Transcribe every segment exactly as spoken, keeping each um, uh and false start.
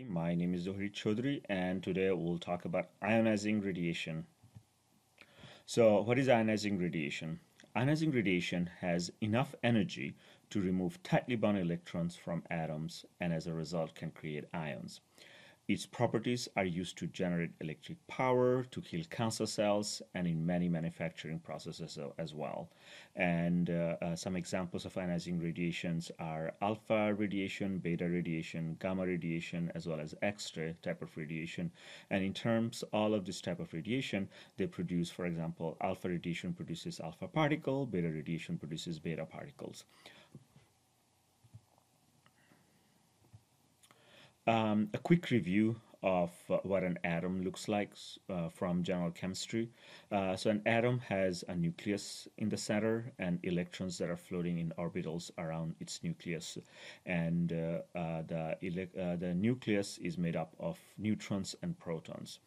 My name is Zohri Chaudhary, and today we'll talk about ionizing radiation. So, what is ionizing radiation? Ionizing radiation has enough energy to remove tightly bound electrons from atoms and as a result can create ions. Its properties are used to generate electric power, to kill cancer cells, and in many manufacturing processes as well. And uh, uh, some examples of ionizing radiations are alpha radiation, beta radiation, gamma radiation, as well as X-ray type of radiation. And in terms all of this type of radiation, they produce, for example, alpha radiation produces alpha particle, beta radiation produces beta particles. Um, a quick review of uh, what an atom looks like uh, from general chemistry. Uh, so an atom has a nucleus in the center and electrons that are floating in orbitals around its nucleus. And uh, uh, the, uh, the nucleus is made up of neutrons and protons.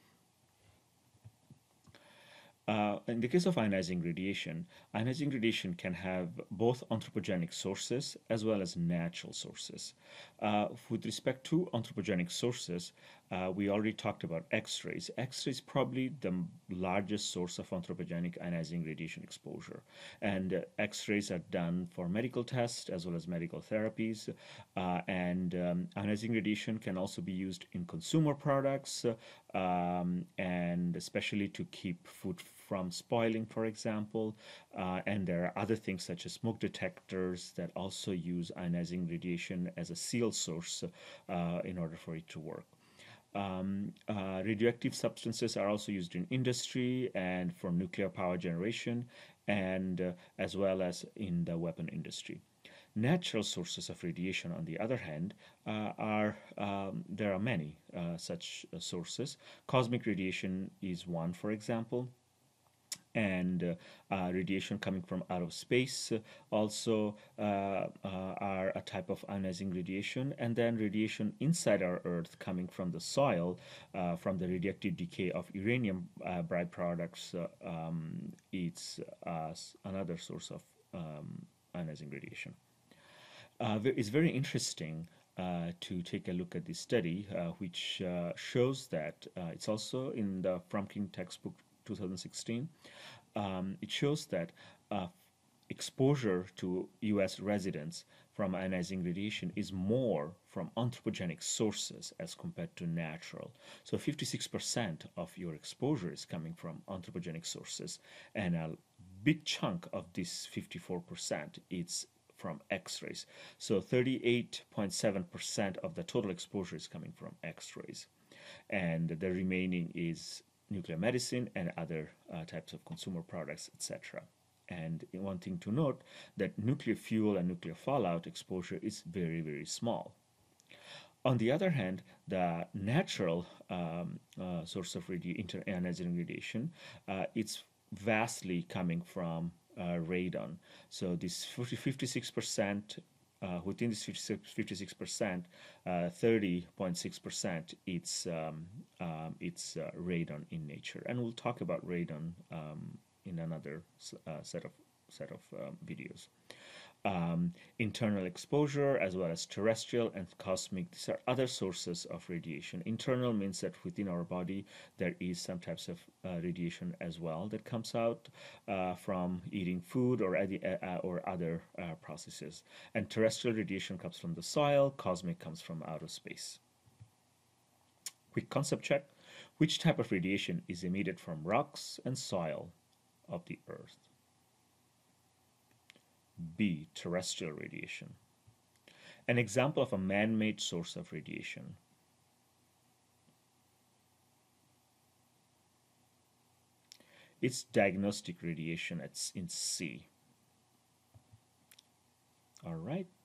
Uh, in the case of ionizing radiation, ionizing radiation can have both anthropogenic sources as well as natural sources. Uh, with respect to anthropogenic sources, uh, we already talked about X-rays. X-rays probably the largest source of anthropogenic ionizing radiation exposure. And uh, X-rays are done for medical tests as well as medical therapies. Uh, and um, ionizing radiation can also be used in consumer products um, and especially to keep food from spoiling, for example. Uh, and there are other things such as smoke detectors that also use ionizing radiation as a seal source uh, in order for it to work. Um, uh, radioactive substances are also used in industry and for nuclear power generation, and uh, as well as in the weapon industry. Natural sources of radiation, on the other hand, uh, are um, there are many uh, such uh, sources. Cosmic radiation is one, for example. And uh, uh, radiation coming from out of space also uh, uh, are a type of ionizing radiation. And then radiation inside our Earth coming from the soil, uh, from the radioactive decay of uranium uh, byproducts, uh, um, it's uh, another source of um, ionizing radiation. Uh, it's very interesting uh, to take a look at this study, uh, which uh, shows that uh, it's also in the Fromkin textbook two thousand sixteen. Um, it shows that uh, exposure to U S residents from ionizing radiation is more from anthropogenic sources as compared to natural. So fifty-six percent of your exposure is coming from anthropogenic sources, and a big chunk of this fifty-four percent is from X-rays. So thirty-eight point seven percent of the total exposure is coming from X-rays, and the remaining is nuclear medicine and other uh, types of consumer products, et cetera. And one thing to note that nuclear fuel and nuclear fallout exposure is very, very small. On the other hand, the natural um, uh, source of radi ionizing radiation, uh, it's vastly coming from uh, radon. So this fifty-six percent Uh, within this fifty-six percent, uh, thirty point six percent it's um, um, it's uh, radon in nature, and we'll talk about radon um, in another uh, set of set of um, videos. Um, internal exposure as well as terrestrial and cosmic, these are other sources of radiation. Internal means that within our body there is some types of uh, radiation as well that comes out uh, from eating food or, uh, or other uh, processes. And terrestrial radiation comes from the soil, cosmic comes from outer space. Quick concept check. Which type of radiation is emitted from rocks and soil of the Earth? B. Terrestrial radiation. An example of a man-made source of radiation. It's diagnostic radiation. It's in C. All right.